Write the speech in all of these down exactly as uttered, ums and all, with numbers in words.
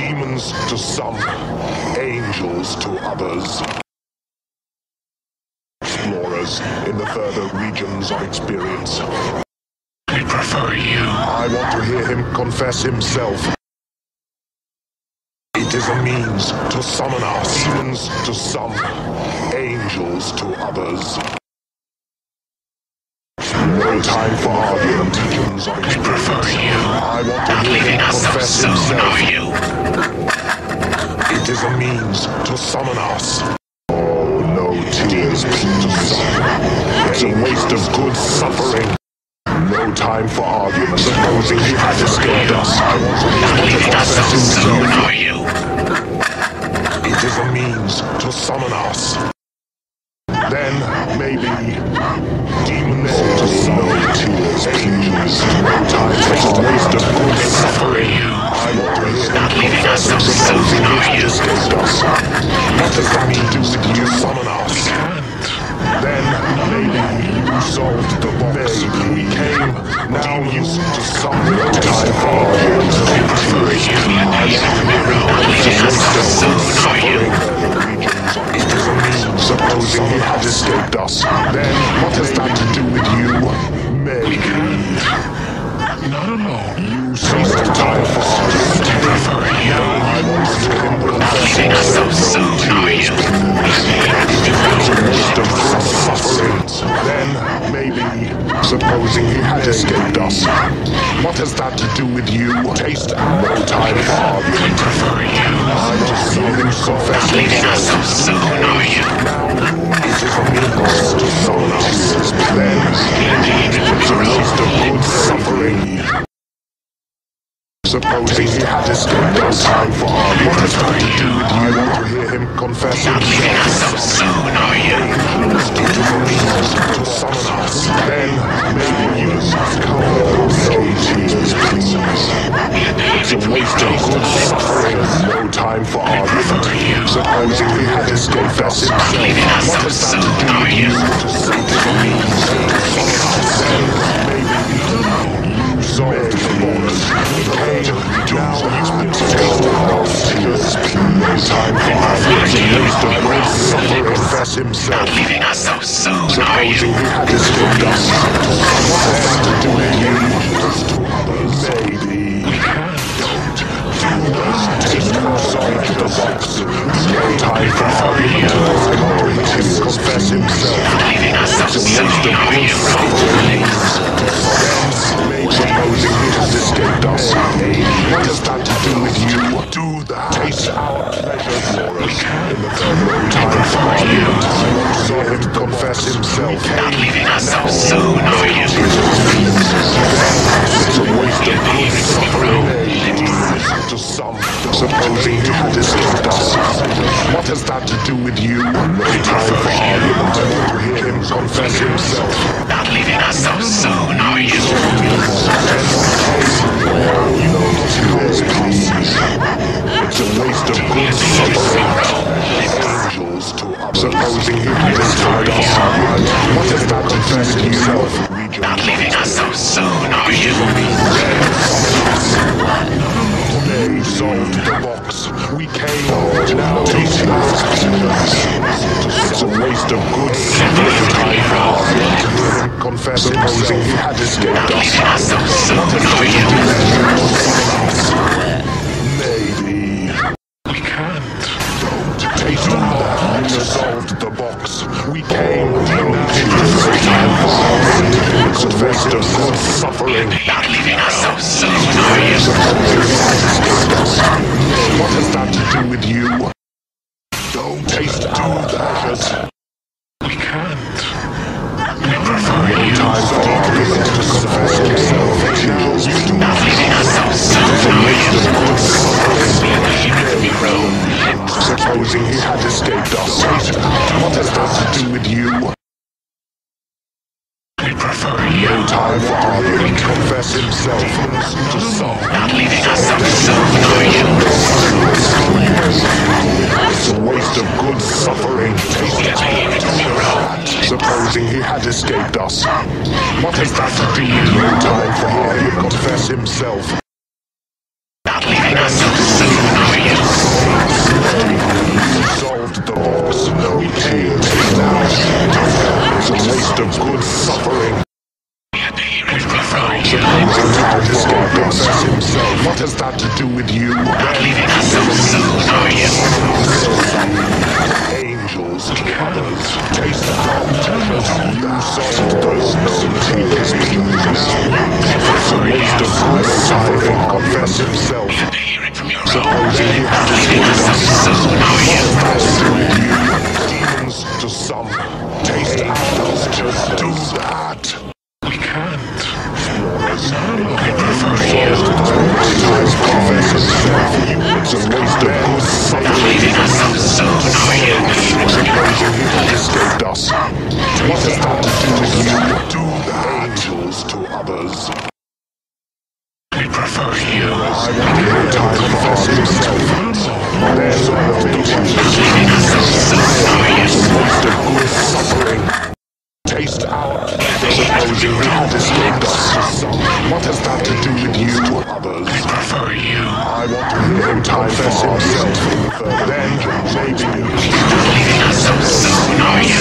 Demons to some, angels to others. Explorers in the further regions of experience. I prefer you. I want to hear him confess himself. It is a means to summon us. Demons to some, angels to others. No time for argument. Regions of experience. I prefer you. I want to Not hear leaving him us so confess soon, himself. are you? It is a means to summon us. Oh, no tears to summon. It's a waste of good suffering. No time for argument. Supposing he had escaped us. I want to Not leaving us so soon, are you? It is a means to summon us. Then, maybe, demons to summon tears, angels. No time for a waste of good suffering. I want to hear him confess himself. Supposing he had escaped us. What does that do with you? Summon us. Then, maybe, you solved the box. We came, now used to summon. No time for argument. I prefer you. I want to hear him confess himself. Suffering. It is a means. Supposing he had escaped us, then what has that to do with you? Maybe. Not alone. You saved the time for argument. I prefer you. I want to hear him Not leaving us so soon, are you? It's a waste of suffering. Then, maybe, supposing he had escaped us, what has that to do with you? Taste no time for argument. I prefer you. I want to see him confess Not leaving us so himself. soon, are you? It is a means to summon us. Then, it's a waste of good suffering. Supposing he had escaped us, time for argument. What has that to do with you? I want to hear him confess Not leaving us so himself. soon, are you? It is a means to summon us. Then, maybe you must come. No tears, please. It's a waste of good suffering. No time for argument. Supposing he had escaped us himself. What has that to do with you? It is a means to summon us. Then, maybe you solved the borders. Now you've been taken. No tears, please. No time for argument. It's a waste of good suffering. Confess himself. Not leaving us so soon, are you? Supposing he had escaped us. What has that to do with you? Maybe. Don't do that. Take outside the box. No time for argument. I'm to confess himself. Not leaving us so It's a soon, waste of are good you? suffering. Supposing he had escaped us. What has that to do with you? Do that. Taste our pleasure, Laura. In the no time for argument. I saw him confess himself. Not leaving us so soon, are you? It's a waste of good suffering. To some, supposing he had escaped us. What has that to do with you? No time for argument. I want to hear him confess himself. Not leaving us so soon, are you? No tears, please. It's a waste of good suffering. Angels to others. Supposing he had escaped us. What has that to do with himself? Not leaving us so soon, are you? They solved the box. We came now to It's a waste of good suffering time for argument. Confess supposing he had escaped us. Leaving us so soon, are you? Maybe. We can't. Don't take that. You solved the box. We came now to time for argument. It's a waste of good suffering. Not leaving us so soon, are you? What has that to do with you? Don't taste our pleasures. We can't. No time for argument to confess himself. Angels to Not leaving us so soon, are you? supposing he had escaped us. What has that to do with you? I prefer you. No time for argument. Confess himself. To some. Not leaving us so soon, are you? It's a waste of good suffering. Supposing he had escaped us. What has that to do with no time for him? Confess himself. Not leaving us so soon, are you? you. Not leaving us so soon, are you? Angels to others. Taste the pleasures you sold those known tears. It's a waste of good suffering. Confess himself. To hear it from your own. Supposing you Not leaving us so soon, are you? demons to some. Taste angels just do that. We can't. I prefer you. Confess himself. It's a waste of good suffering. Not leaving us so soon, are you? Supposing he had escaped us. What has that to do with you? Do that. Angels to others. We prefer you. I want no time to confess himself. There's no teaching. Leaving us so soon, are you? It's a waste of good suffering. Taste our. Supposing he had escaped us. What has that to do with you? To others. We prefer you. I want no time to confess himself. Then maybe. Leaving us so soon, are you?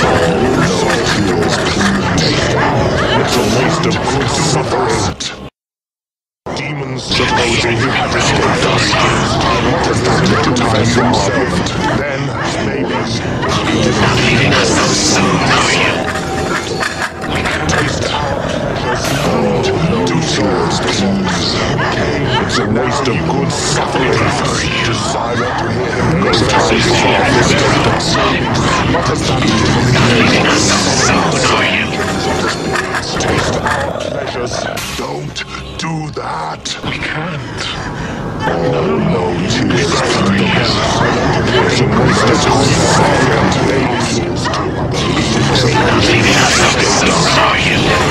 It's a waste of good suffering. Demons supposing he had escaped us. What has that to confess himself? Then maybe. Not leaving us so soon, are you? Taste our pleasures. Do yours, please. It's a waste of good suffering. Decide what to hear him confess himself. What has that to do with Not leaving us so soon, are you? taste our pleasures? Don't do that. We can't. No, no, tears. It's a waste of good suffering. Not leaving us so soon, are you?